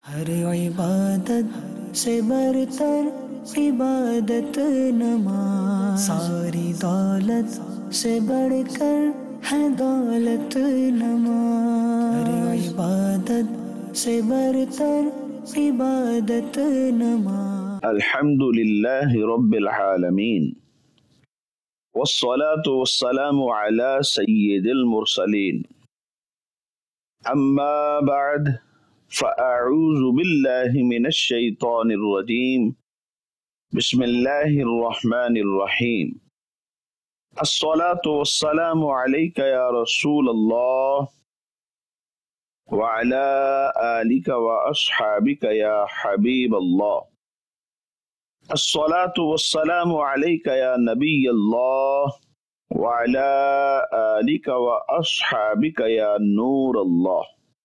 ہر عبادت سے برتر عبادت نماز، ساری دولت سے بڑھ کر ہے دولت نماز، ہر عبادت سے برتر عبادت نماز۔ الحمد للہ رب العالمین والصلاة والسلام على سید المرسلین، اما بعد فاعوذ باللہ من الشیطان الرجیم، بسم اللہ الرحمن الرحیم۔ الصلاة والسلام علیک یا رسول اللہ وعلى آلک واصحابک یا حبیب اللہ، الصلاة والسلام علیک یا نبی اللہ وعلى آلک واصحابک یا نور اللہ۔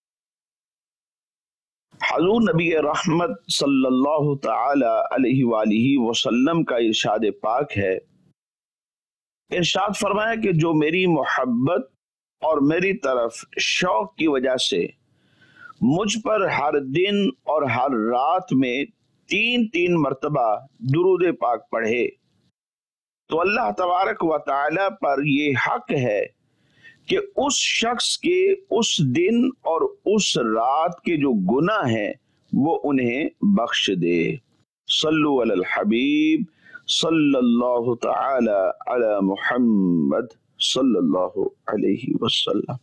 حضور نبی رحمت صلی اللہ تعالی علیہ وآلہ وسلم کا ارشاد پاک ہے، ارشاد فرمایا کہ جو میری محبت اور میری طرف شوق کی وجہ سے مجھ پر ہر دن اور ہر رات میں تین مرتبہ درود پاک پڑھے تو اللہ تبارک و تعالی پر یہ حق ہے کہ اس شخص کے اس دن اور اس رات کے جو گناہ ہیں وہ انہیں بخش دے۔ صلو علی الحبیب صلی اللہ تعالی علی محمد صلی اللہ علیہ وسلم۔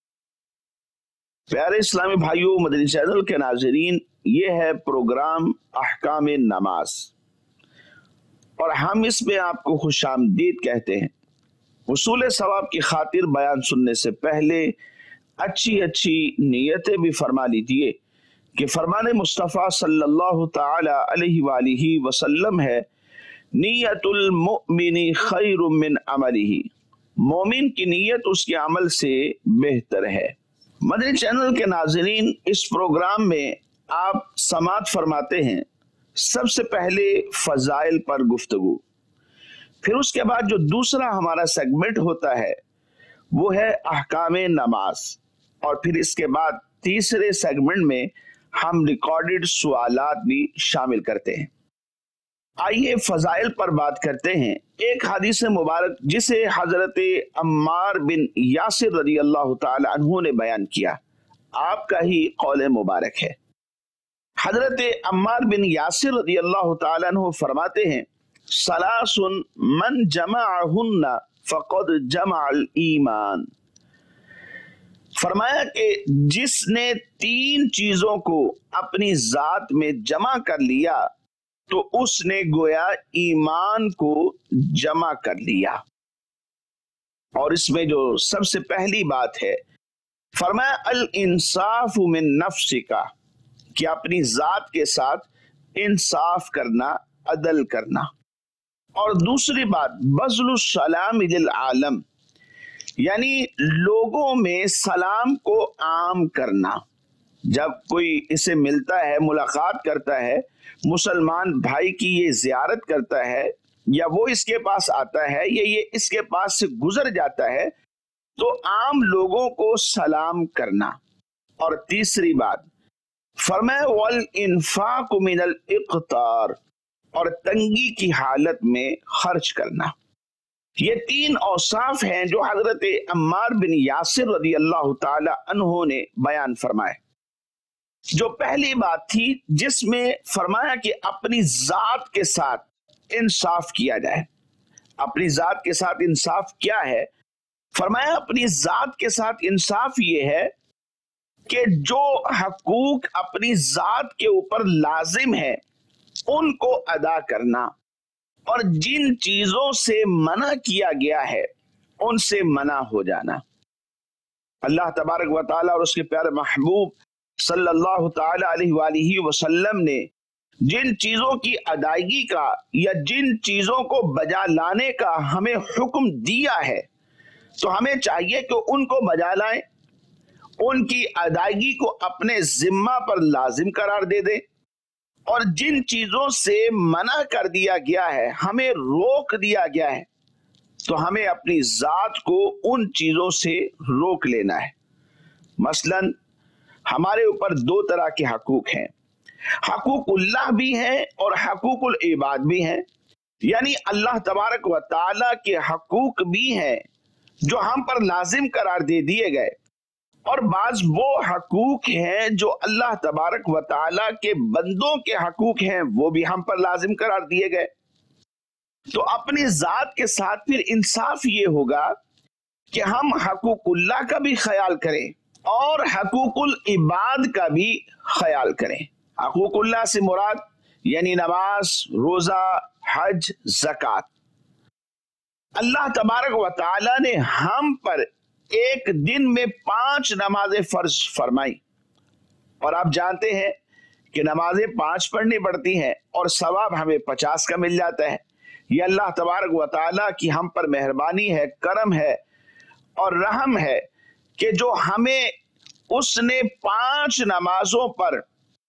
پیارے اسلامی بھائیوں، مدنی چینل کے ناظرین، یہ ہے پروگرام احکام نماز اور ہم اس میں آپ کو خوش آمدید کہتے ہیں۔ حصول ثواب کی خاطر بیان سننے سے پہلے اچھی نیتیں بھی فرما لیجیے کہ فرمان مصطفیٰ صلی اللہ تعالی علیہ وآلہ وسلم ہے، نیت المؤمن خیر من عملہ، مومن کی نیت اس کے عمل سے بہتر ہے۔ مدنی چینل کے ناظرین، اس پروگرام میں آپ سماعت فرماتے ہیں سب سے پہلے فضائل پر گفتگو، پھر اس کے بعد جو دوسرا ہمارا سیگمنٹ ہوتا ہے وہ ہے احکام نماز، اور پھر اس کے بعد تیسرے سیگمنٹ میں ہم ریکارڈڈ سوالات بھی شامل کرتے ہیں۔ آئیے فضائل پر بات کرتے ہیں۔ ایک حدیث مبارک جسے حضرت عمار بن یاسر رضی اللہ تعالی عنہ نے بیان کیا، آپ کا ہی قول مبارک ہے۔ حضرت عمار بن یاسر رضی اللہ تعالی عنہ فرماتے ہیں، ثلاث من جمعہن فقد جمع الایمان، فرمایا کہ جس نے تین چیزوں کو اپنی ذات میں جمع کر لیا تو اس نے گویا ایمان کو جمع کر لیا۔ اور اس میں جو سب سے پہلی بات ہے، فرمایا الانصاف من نفسک، کہ اپنی ذات کے ساتھ انصاف کرنا، عدل کرنا۔ اور دوسری بات بذل السلام للعالم، یعنی لوگوں میں سلام کو عام کرنا۔ جب کوئی اسے ملتا ہے، ملاقات کرتا ہے، مسلمان بھائی کی یہ زیارت کرتا ہے، یا وہ اس کے پاس آتا ہے یا یہ اس کے پاس سے گزر جاتا ہے، تو عام لوگوں کو سلام کرنا۔ اور تیسری بات فرمایا والانفاق من الاقتار، اور تنگی کی حالت میں خرچ کرنا۔ یہ تین اوصاف ہیں جو حضرت عمار بن یاسر رضی اللہ تعالی عنہ نے بیان فرمائے۔ جو پہلی بات تھی جس میں فرمایا کہ اپنی ذات کے ساتھ انصاف کیا جائے۔ اپنی ذات کے ساتھ انصاف کیا ہے؟ فرمایا اپنی ذات کے ساتھ انصاف یہ ہے کہ جو حقوق اپنی ذات کے اوپر لازم ہے ان کو ادا کرنا، اور جن چیزوں سے منع کیا گیا ہے ان سے منع ہو جانا۔ اللہ تبارک و تعالی اور اس کے پیارے محبوب صلی اللہ تعالی علیہ وآلہ وسلم نے جن چیزوں کی ادائیگی کا یا جن چیزوں کو بجا لانے کا ہمیں حکم دیا ہے، تو ہمیں چاہیے کہ ان کو بجا لائیں، ان کی ادائیگی کو اپنے ذمہ پر لازم قرار دے دیں، اور جن چیزوں سے منع کر دیا گیا ہے، ہمیں روک دیا گیا ہے، تو ہمیں اپنی ذات کو ان چیزوں سے روک لینا ہے۔ مثلا ہمارے اوپر دو طرح کے حقوق ہیں۔ हकूकुल्लाह भी हैं और हकूकुल इबाद भी हैं, यानी अल्लाह तबारक व तआला के हकूक भी हैं जो हम पर लाजिम करार दे दिए गए, और बाज वो हकूक हैं जो अल्लाह तबारक व तआला के बंदों के हकूक हैं, वो भी हम पर लाजिम करार दिए गए। तो अपनी जात के साथ फिर इंसाफ ये होगा कि हम हकूकुल्लाह का भी ख्याल करें और हकूकुल इबाद का भी ख्याल करें। हकूकुल्लाह से मुराद यानी नमाज, रोजा, हज, ज़कात। अल्लाह तबारक व तआला ने हम पर एक दिन में 5 नमाजें फर्ज फरमाई, और आप जानते हैं कि नमाजें 5 पढ़नी पड़ती हैं और सवाब हमें 50 का मिल जाता है। ये अल्लाह तबारक व तआला की हम पर मेहरबानी है, करम है और रहम है कि जो हमें उसने 5 नमाजों पर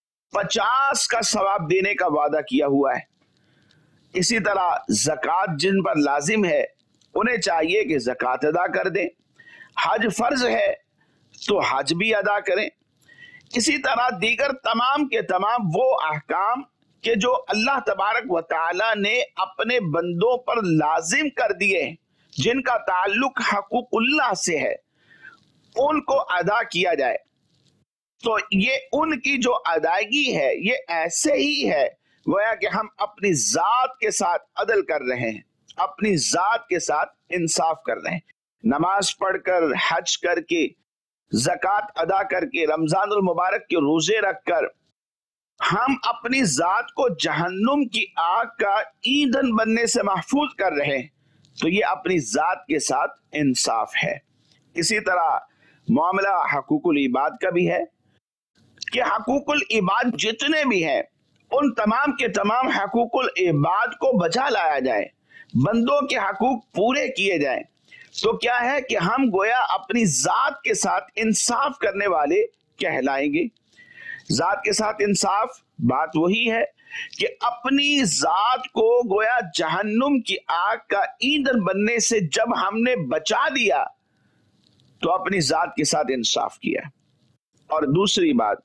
50 का सवाब देने का वादा किया हुआ है। इसी तरह ज़कात जिन पर लाजिम है उन्हें चाहिए कि ज़कात अदा कर दें। हज फर्ज है तो हज भी अदा करें। इसी तरह दीगर तमाम के तमाम वो अहकाम कि जो अल्लाह तबारक व तआला ने अपने बंदों पर लाजिम कर दिए, जिनका ताल्लुक हकूकुल्लाह से है, उनको अदा किया जाए। तो ये उनकी जो अदायगी है ये ऐसे ही है गोया कि हम अपनी जात के साथ अदल कर रहे हैं, अपनी जात के साथ इंसाफ कर रहे हैं। नमाज पढ़कर, हज करके, ज़कात अदा करके, रमजानुल मुबारक के रोजे रखकर हम अपनी जात को जहन्नुम की आग का ईंधन बनने से महफूज कर रहे हैं। तो ये अपनी जात के साथ इंसाफ है। इसी तरह मामला हकूकुल इबाद का भी है कि हकूकुल इबाद जितने भी हैं उन तमाम के तमाम हकूकुल इबाद को बचा लाया जाए, बंदों के हकूक पूरे किए जाएं। तो क्या है कि हम गोया अपनी जात के साथ इंसाफ करने वाले कहलाएंगे। जात के साथ इंसाफ बात वही है कि अपनी जात को गोया जहन्नुम की आग का ईंधन बनने से जब हमने बचा दिया तो अपनी जात के साथ इंसाफ किया। और दूसरी बात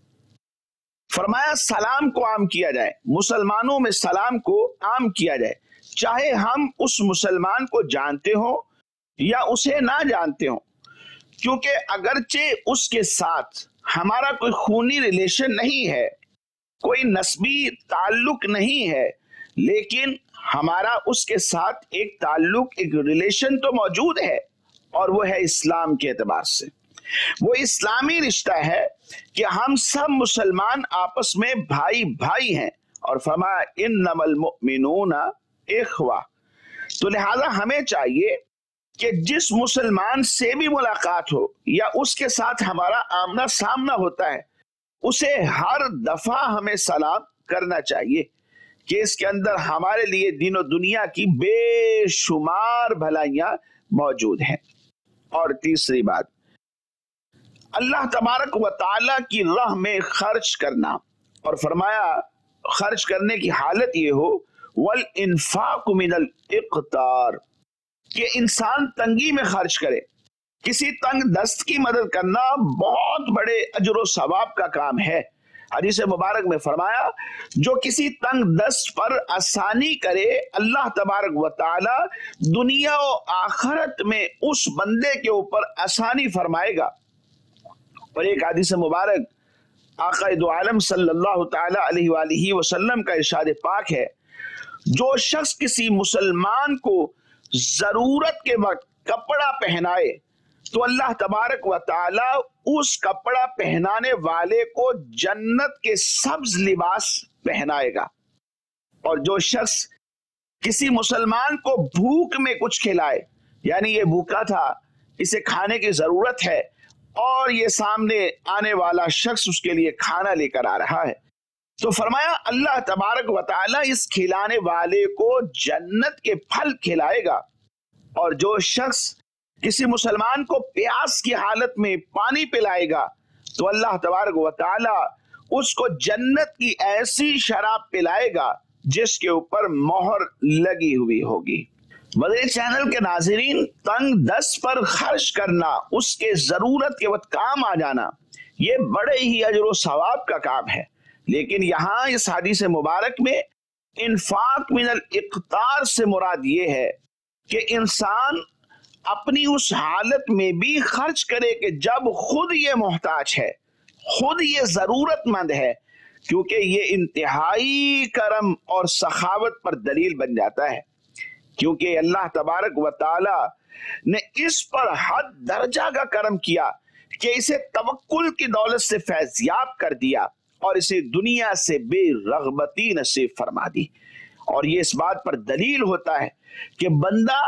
फरमाया सलाम को आम किया जाए, मुसलमानों में सलाम को आम किया जाए, चाहे हम उस मुसलमान को जानते हो या उसे ना जानते हो, क्योंकि अगरचे उसके साथ हमारा कोई खूनी रिलेशन नहीं है, कोई नस्बी ताल्लुक नहीं है, लेकिन हमारा उसके साथ एक ताल्लुक, एक रिलेशन तो मौजूद है, और वो है इस्लाम के एतबार से। वो इस्लामी रिश्ता है कि हम सब मुसलमान आपस में भाई भाई हैं, और फरमाया इन्नमल मुमिनूना इख्वा। तो लिहाजा हमें चाहिए कि जिस मुसलमान से भी मुलाकात हो या उसके साथ हमारा आमना सामना होता है, उसे हर दफा हमें सलाम करना चाहिए कि इसके अंदर हमारे लिए दीन दुनिया की बेशुमार भलाइयां मौजूद हैं। और तीसरी बात, अल्लाह तबारक व तआला की राह में खर्च करना, और फरमाया खर्च करने की हालत ये हो वल इन्फाक मिनल इक़तार, कि इंसान तंगी में खर्च करे। किसी तंग दस्त की मदद करना बहुत बड़े अजर व सवाब का काम है। हदीस मुबारक में फरमाया जो किसी तंग दस्त पर आसानी करे, अल्लाह तबारक व तआला दुनिया और आखिरत में उस बंदे के ऊपर आसानी फरमाएगा। और एक हदीस मुबारक आका दो आलम सल्लल्लाहु तआला अलैहि वसल्लम का इरशाद पाक है, जो शख्स किसी मुसलमान को जरूरत के वक्त कपड़ा पहनाए तो अल्लाह तबारक व तआला उस कपड़ा पहनाने वाले को जन्नत के सब्ज लिबास पहनाएगा। और जो शख्स किसी मुसलमान को भूख में कुछ खिलाए, यानी ये भूखा था, इसे खाने की जरूरत है, और ये सामने आने वाला शख्स उसके लिए खाना लेकर आ रहा है, तो फरमाया अल्लाह तबारक व तआला इस खिलाने वाले को जन्नत के फल खिलाएगा। और जो शख्स किसी मुसलमान को प्यास की हालत में पानी पिलाएगा तो अल्लाह तबारक व तआला उसको जन्नत की ऐसी शराब पिलाएगा जिसके ऊपर मोहर लगी हुई होगी। मदनी चैनल के नाज़रीन, तंग दस्त पर खर्च करना, उसके जरूरत के वक्त काम आ जाना, ये बड़े ही अजर व सवाब का काम है। لیکن یہاں اس حدیث مبارک میں انفاق من الاقتار سے مراد یہ ہے کہ انسان اپنی اس حالت میں بھی خرچ کرے کہ جب خود یہ محتاج ہے، خود یہ ضرورت مند ہے، کیونکہ یہ انتہائی کرم اور سخاوت پر دلیل بن جاتا ہے، کیونکہ اللہ تبارک و تعالی نے اس پر حد درجہ کا کرم کیا کہ اسے توکل کی دولت سے فیضیاب کر دیا اور اسے دنیا سے بے رغبتی نصیب فرما دی۔ اور یہ اس بات پر دلیل ہوتا ہے کہ بندہ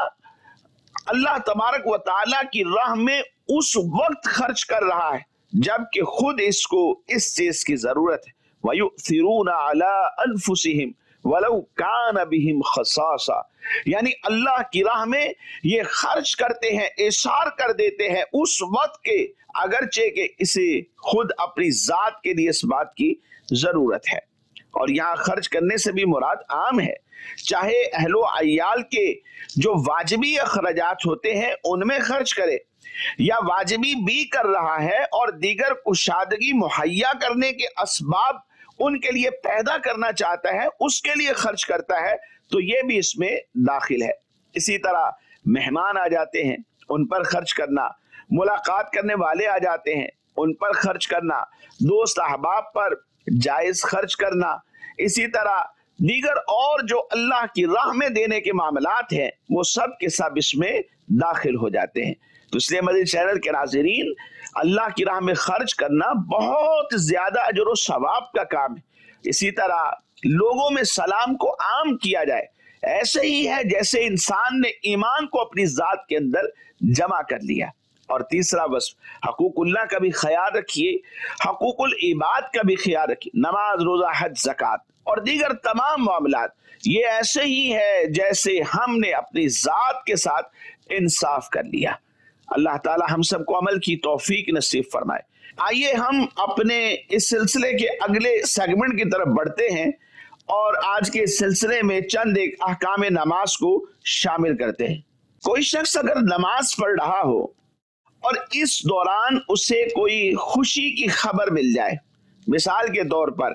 اللہ تبارک و تعالیٰ کی راہ میں اس وقت خرچ کر رہا ہے جب کہ خود اس کو اس چیز کی ضرورت ہے۔ وَيُؤْثِرُونَ عَلَىٰ أَنفُسِهِمْ وَلَوْ كَانَ بِهِمْ خَصَاصَةٌ، یعنی اللہ کی راہ میں یہ خرچ کرتے ہیں، اِشار کر دیتے ہیں اس وقت کے، اگرچہ کہ اسے خود اپنی ذات کے لیے اس بات کی ضرورت ہے۔ اور یہاں خرچ کرنے سے بھی مراد عام ہے، چاہے اہل و عیال کے جو واجبی اخراجات ہوتے ہیں ان میں خرچ کرے، یا واجبی بھی کر رہا ہے اور دیگر کشادگی مہیا کرنے کے اسباب ان کے لیے پیدا کرنا چاہتا ہے، اس کے لیے خرچ کرتا ہے، تو یہ بھی اس میں داخل ہے۔ اسی طرح مہمان آ جاتے ہیں، ان پر خرچ کرنا، ملاقات کرنے والے آ جاتے ہیں، ان پر خرچ کرنا، دوست احباب پر جائز خرچ کرنا، اسی طرح دیگر اور جو اللہ کی راہ میں دینے کے معاملات ہیں وہ سب کے سب اس میں داخل ہو جاتے ہیں۔ تو اس لیے مدنی چینل کے ناظرین، اللہ کی راہ میں خرچ کرنا بہت زیادہ اجر و ثواب کا کام ہے۔ اسی طرح لوگوں میں سلام کو عام کیا جائے، ایسے ہی ہے جیسے انسان نے ایمان کو اپنی ذات کے اندر جمع کر لیا۔ اور تیسرا وصف حقوق اللہ کا بھی خیال رکھیے، حقوق العباد کا بھی خیال رکھیے، نماز، روزہ، حج، زکوٰۃ اور دیگر تمام معاملات یہ ایسے ہی ہے جیسے ہم نے اپنی ذات کے ساتھ انصاف کر لیا۔ اللہ تعالی ہم سب کو عمل کی توفیق نصیب فرمائے۔ آئیے ہم اپنے اس سلسلے کے اگلے سیگمنٹ کی طرف بڑھتے ہیں اور آج کے سلسلے میں چند ایک احکام نماز کو شامل کرتے ہیں۔ کوئی شخص اگر نماز پڑھ رہا ہو اور اس دوران اسے کوئی خوشی کی خبر مل جائے، مثال کے طور پر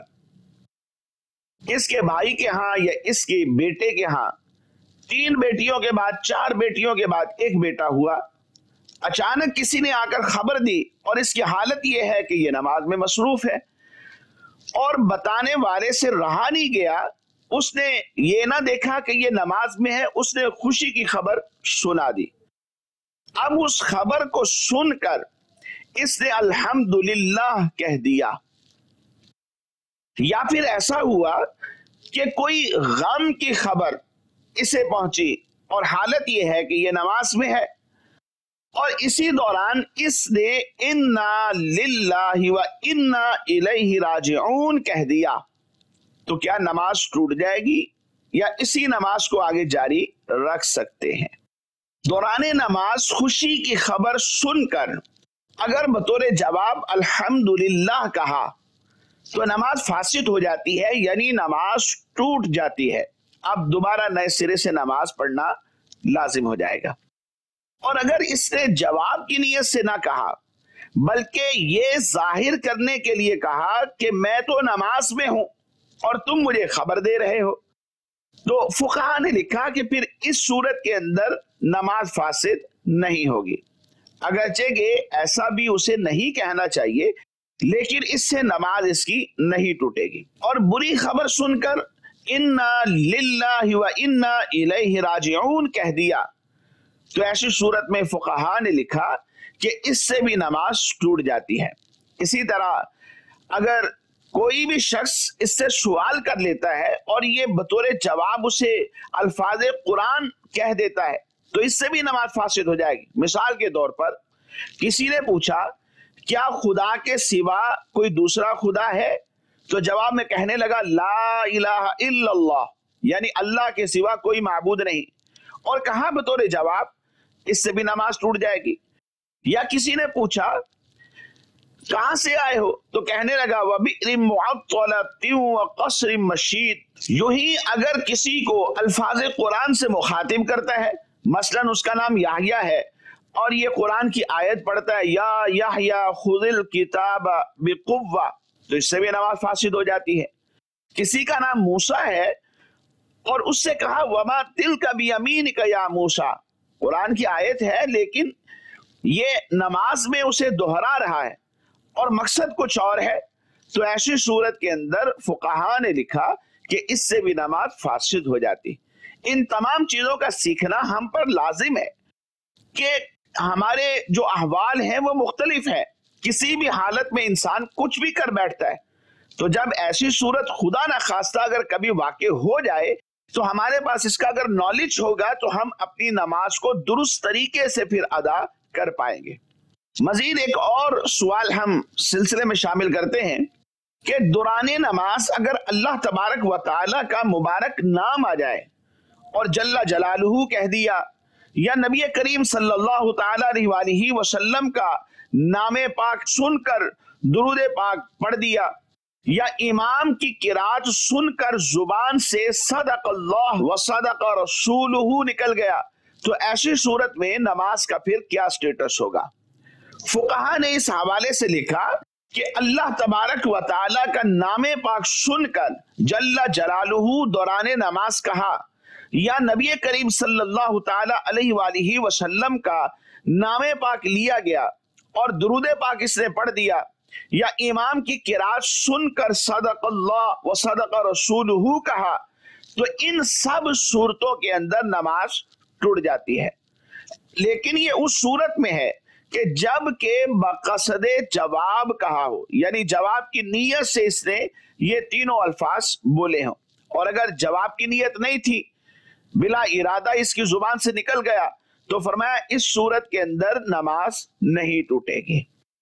اس کے بھائی کے ہاں یا اس کے بیٹے کے ہاں 3 بیٹیوں کے بعد 4 بیٹیوں کے بعد 1 بیٹا ہوا، اچانک کسی نے آ کر خبر دی اور اس کی حالت یہ ہے کہ یہ نماز میں مصروف ہے اور بتانے والے سے رہا نہیں گیا، اس نے یہ نہ دیکھا کہ یہ نماز میں ہے، اس نے خوشی کی خبر سنا دی۔ اب اس خبر کو سن کر اس نے الحمدللہ کہہ دیا، یا پھر ایسا ہوا کہ کوئی غم کی خبر اسے پہنچی اور حالت یہ ہے کہ یہ نماز میں ہے اور اسی دوران اس نے انا للہ و انا الیہ راجعون کہہ دیا، تو کیا نماز ٹوٹ جائے گی یا اسی نماز کو آگے جاری رکھ سکتے ہیں؟ دوران نماز خوشی کی خبر سن کر اگر بطور جواب الحمدللہ کہا تو نماز فاسد ہو جاتی ہے، یعنی نماز ٹوٹ جاتی ہے، اب دوبارہ نئے سرے سے نماز پڑھنا لازم ہو جائے گا۔ اور اگر اس نے جواب کی نیت سے نہ کہا بلکہ یہ ظاہر کرنے کے لیے کہا کہ میں تو نماز میں ہوں اور تم مجھے خبر دے رہے ہو، تو فقہا نے لکھا کہ پھر اس صورت کے اندر نماز فاسد نہیں ہوگی، اگرچہ کہ ایسا بھی اسے نہیں کہنا چاہیے، لیکن اس سے نماز اس کی نہیں ٹوٹے گی۔ اور بری خبر سن کر انا للہ و انا الیہ راجعون کہہ دیا تو ایسی صورت میں فقہا نے لکھا کہ اس سے بھی نماز ٹوٹ جاتی ہے۔ اسی طرح اگر کوئی بھی شخص اس سے سوال کر لیتا ہے اور یہ بطور جواب اسے الفاظ قرآن کہہ دیتا ہے تو اس سے بھی نماز فاسد ہو جائے گی۔ مثال کے طور پر کسی نے پوچھا کیا خدا کے سوا کوئی دوسرا خدا ہے؟ تو جواب میں کہنے لگا لا الہ الا اللہ، یعنی اللہ کے سوا کوئی معبود نہیں، اور کہا بطور جواب، اس سے بھی نماز ٹوٹ جائے گی۔ یا کسی نے پوچھا کہاں سے آئے ہو؟ تو کہنے لگا وَبِئْرٍ مُعَطَّلَةٍ وَقَصْرٍ مَشِيدٍ۔ یوں ہی اگر کسی کو الفاظ قرآن سے مخاطب کرتا ہے، مثلا اس کا نام یحییٰ ہے اور یہ قرآن کی آیت پڑھتا ہے یا یحییٰ خذ الکتاب بقوہ، تو اس سے بھی نماز فاسد ہو جاتی ہے۔ کسی کا نام موسیٰ ہے اور اس سے کہا وما تلک بیمینک یا موسیٰ، قرآن کی آیت ہے لیکن یہ نماز میں اسے دہرا رہا ہے اور مقصد کچھ اور ہے، تو ایسی صورت کے اندر فقہا نے لکھا کہ اس سے بھی نماز فاسد ہو جاتی۔ ان تمام چیزوں کا سیکھنا ہم پر لازم ہے کہ ہمارے جو احوال ہیں وہ مختلف ہیں، کسی بھی حالت میں انسان کچھ بھی کر بیٹھتا ہے، تو جب ایسی صورت خدا نہ خواستہ اگر کبھی واقع ہو جائے تو ہمارے پاس اس کا اگر نالج ہوگا تو ہم اپنی نماز کو درست طریقے سے پھر ادا کر پائیں گے۔ مزید ایک اور سوال ہم سلسلے میں شامل کرتے ہیں کہ دوران نماز اگر اللہ تبارک و تعالی کا مبارک نام آ جائے اور جل جلالہ کہہ دیا یا نبی کریم صلی اللہ تعالی علیہ وآلہ وسلم کا نام پاک سن کر درود پاک پڑھ دیا یا امام کی قرات سن کر زبان سے صدق اللہ و صدق رسولہ نکل گیا، تو ایسی صورت میں نماز کا پھر کیا سٹیٹس ہوگا؟ فقہا نے اس حوالے سے لکھا کہ اللہ تبارک و تعالی کا نام پاک سن کر جل جلالہ دوران نماز کہا یا نبی کریم صلی اللہ تعالی علیہ وآلہ وسلم کا نام پاک لیا گیا اور درود پاک اس نے پڑھ دیا یا امام کی قرات سن کر صدق اللہ و صدق رسولہ کہا، تو ان سب صورتوں کے اندر نماز ٹوٹ جاتی ہے۔ لیکن یہ اس صورت میں ہے کہ جب کہ بقصد جواب کہا ہو، یعنی جواب کی نیت سے اس نے یہ تینوں الفاظ بولے ہوں، اور اگر جواب کی نیت نہیں تھی، بلا ارادہ اس کی زبان سے نکل گیا، تو فرمایا اس صورت کے اندر نماز نہیں ٹوٹے گی۔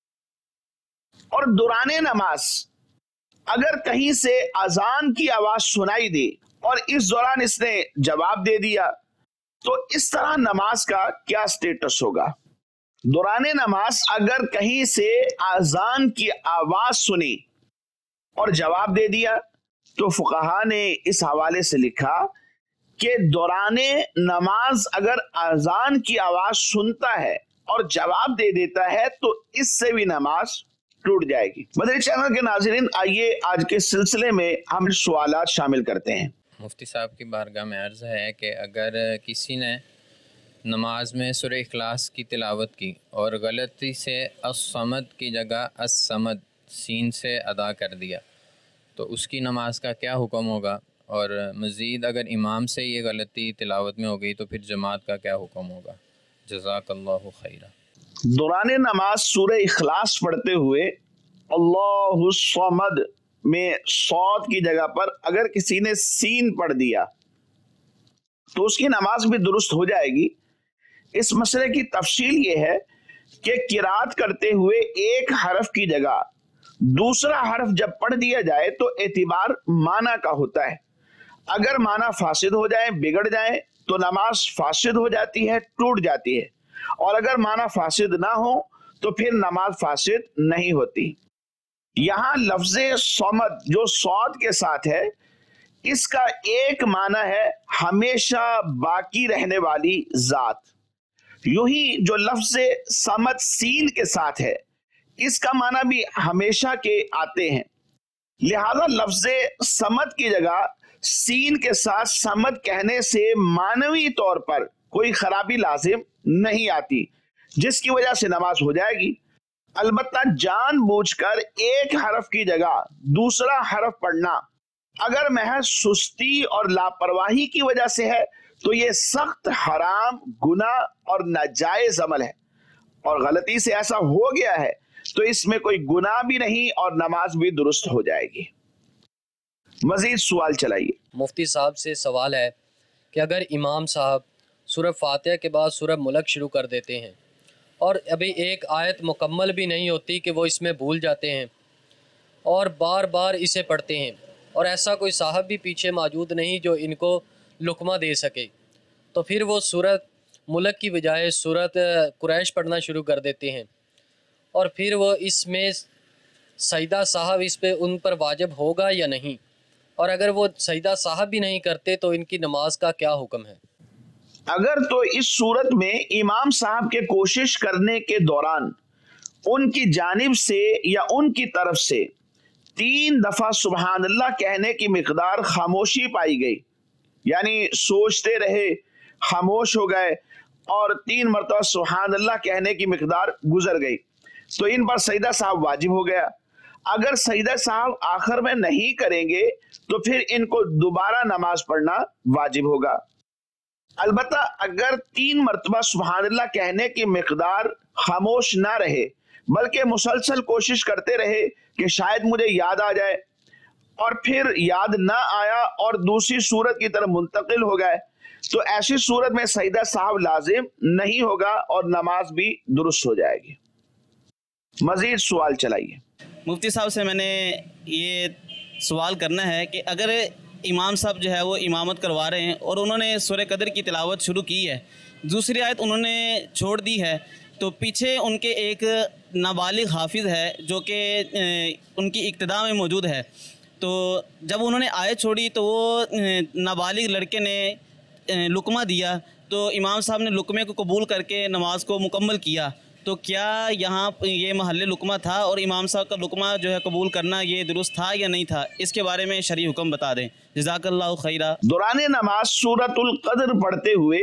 اور دوران نماز اگر کہیں سے اذان کی آواز سنائی دی اور اس دوران اس نے جواب دے دیا، تو اس طرح نماز کا کیا سٹیٹس ہوگا؟ دوران نماز اگر کہیں سے اذان کی آواز سنی اور جواب دے دیا، تو فقہا نے اس حوالے سے لکھا کہ دوران نماز اگر اذان کی آواز سنتا ہے اور جواب دے دیتا ہے تو اس سے بھی نماز ٹوٹ جائے گی۔ مدنی چینل کے ناظرین، آئیے آج کے سلسلے میں ہم سوالات شامل کرتے ہیں۔ مفتی صاحب کی بارگاہ میں عرض ہے کہ اگر کسی نے نماز میں سورہ اخلاص کی تلاوت کی اور غلطی سے الصمد کی جگہ الصمد سین سے ادا کر دیا، تو اس کی نماز کا کیا حکم ہوگا؟ اور مزید اگر امام سے یہ غلطی تلاوت میں ہو گئی تو پھر جماعت کا کیا حکم ہوگا؟ جزاک اللہ خیرہ۔ دوران نماز سورہ اخلاص پڑھتے ہوئے اللہ الصمد میں صاد کی جگہ پر اگر کسی نے سین پڑھ دیا تو اس کی نماز بھی درست ہو جائے گی۔ اس مسئلے کی تفصیل یہ ہے کہ قرات کرتے ہوئے ایک حرف کی جگہ دوسرا حرف جب پڑھ دیا جائے تو اعتبار معنی کا ہوتا ہے۔ اگر معنی فاسد ہو جائے، بگڑ جائے، تو نماز فاسد ہو جاتی ہے، ٹوٹ جاتی ہے، اور اگر معنی فاسد نہ ہو تو پھر نماز فاسد نہیں ہوتی۔ یہاں لفظ صمد جو صاد کے ساتھ ہے، اس کا ایک معنی ہے ہمیشہ باقی رہنے والی ذات، یوں ہی جو لفظ صمد سین کے ساتھ ہے اس کا معنی بھی ہمیشہ کے آتے ہیں، لہذا لفظ صمد کی جگہ سین کے ساتھ صمد کہنے سے معنوی طور پر کوئی خرابی لازم نہیں آتی، جس کی وجہ سے نماز ہو جائے گی۔ البتہ جان بوجھ کر ایک حرف کی جگہ دوسرا حرف پڑھنا اگر محض سستی اور لاپرواہی کی وجہ سے ہے تو یہ سخت حرام، گناہ اور ناجائز عمل ہے، اور غلطی سے ایسا ہو گیا ہے تو اس میں کوئی گناہ بھی نہیں اور نماز بھی درست ہو جائے گی۔ مزید سوال چلائیے۔ مفتی صاحب سے سوال ہے کہ اگر امام صاحب سورہ فاتحہ کے بعد سورہ ملک شروع کر دیتے ہیں اور ابھی ایک آیت مکمل بھی نہیں ہوتی کہ وہ اس میں بھول جاتے ہیں اور بار بار اسے پڑھتے ہیں، اور ایسا کوئی صاحب بھی پیچھے موجود نہیں جو ان کو لقمہ دے سکے، تو پھر وہ سورۃ ملک کی بجائے سورۃ قریش پڑھنا شروع کر دیتے ہیں، اور پھر وہ اس میں سجدہ صاحب اس پہ ان پر واجب ہوگا یا نہیں؟ اور اگر وہ سجدہ صاحب بھی نہیں کرتے تو ان کی نماز کا کیا حکم ہے؟ اگر تو اس صورت میں امام صاحب کے کوشش کرنے کے دوران ان کی جانب سے یا ان کی طرف سے 3 दफा सुबहान अल्लाह कहने की मिकदार खामोशी पाई गई, यानी सोचते रहे, खामोश हो गए और 3 मरतबा सुबहान अल्लाह कहने की मिकदार गुजर गई, तो इन पर सजदा साहब वाजिब हो गया। अगर सजदा साहब आखिर में नहीं करेंगे तो फिर इनको दोबारा नमाज पढ़ना वाजिब होगा। अलबत्ता अगर 3 मरतबा सुबहान अल्लाह कहने की मिकदार खामोश ना रहे बल्कि मुसलसल कोशिश करते रहे कि शायद मुझे याद आ जाए और फिर याद ना आया और दूसरी सूरत की तरफ मुंतकिल हो गए, तो ऐसी सूरत में सजदा साहब लाजिम नहीं होगा और नमाज भी दुरुस्त हो जाएगी। मजीद सवाल चलाइए। मुफ्ती साहब से मैंने ये सवाल करना है कि अगर इमाम साहब जो है वो इमामत करवा रहे हैं और उन्होंने सूरह कदर की तिलावत शुरू की है, दूसरी आयत उन्होंने छोड़ दी है, तो पीछे उनके एक नाबालिग हाफिज़ है जो कि उनकी इक्तदा में मौजूद है, तो जब उन्होंने आयत छोड़ी तो वो नाबालिग लड़के ने लुकमा दिया, तो इमाम साहब ने लुकमे को कबूल करके नमाज को मुकम्मल किया, तो क्या यहाँ ये महल्ले लुकमा था और इमाम साहब का लुकमा जो है कबूल करना ये दुरुस्त था या नहीं था? इसके बारे में शरई हुक्म बता दें, जज़ाकल्लाहु खैरा। दौरान नमाज सूरतुल कद्र पढ़ते हुए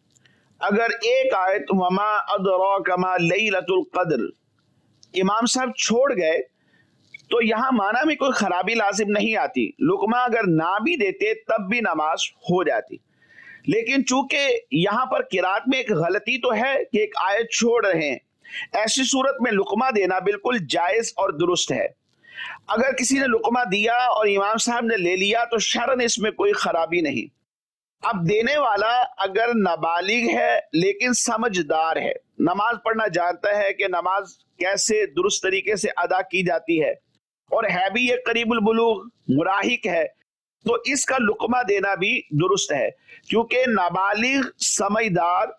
अगर एक आयत वमा अदराका मा लैलतुल कद्र इमाम साहब छोड़ गए तो यहाँ माना में कोई खराबी लाजिम नहीं आती, लुकमा अगर ना भी देते तब भी नमाज हो जाती। लेकिन चूंकि यहाँ पर किरात में एक गलती तो है कि एक आयत छोड़ रहे हैं, ऐसी सूरत में लुकमा देना बिल्कुल जायज और दुरुस्त है। अगर किसी ने लुकमा दिया और इमाम साहब ने ले लिया तो शरन इसमें कोई खराबी नहीं। अब देने वाला अगर नाबालिग है लेकिन समझदार है, नमाज पढ़ना जानता है कि नमाज कैसे दुरुस्त तरीके से अदा की जाती है और है भी ये करीबुल बुलूग मुराहिक है, तो इसका लुकमा देना भी दुरुस्त है, क्योंकि नाबालिग समझदार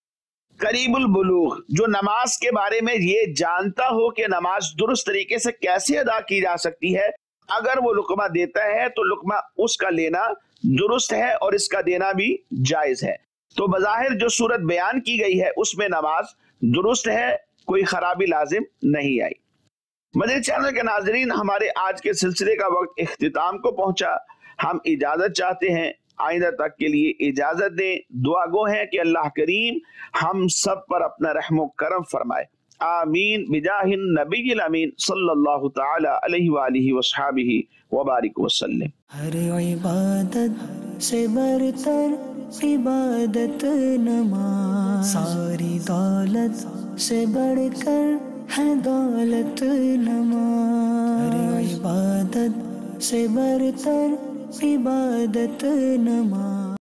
करीबुल बुलूग जो नमाज के बारे में ये जानता हो कि नमाज दुरुस्त तरीके से कैसे अदा की जा सकती है, अगर वो लुकमा देता है तो लुकमा उसका लेना दुरुस्त है और इसका देना भी जायज है। तो बज़ाहिर जो सूरत बयान की गई है उसमें नमाज दुरुस्त है, कोई खराबी लाजिम नहीं आई। मदनी चैनल के नाजरीन, हमारे आज के सिलसिले का वक्त इख्तिताम को पहुंचा। हम इजाजत चाहते हैं, आइंदा तक के लिए इजाजत दें। दुआ गो हैं कि अल्लाह करीम हम सब पर अपना रहमो करम फरमाए। आमीन बिजाहिन नबील अमीन सल्लल्लाहु ताला अलैहि वालिहि वसहबिहि व बारिक वसल्लम। हर इबादत से बरतर इबादत नमाज, सारी दौलत से बढ़कर है दौलत नमाज। हर इबादत से बरतर इबादत नमाज।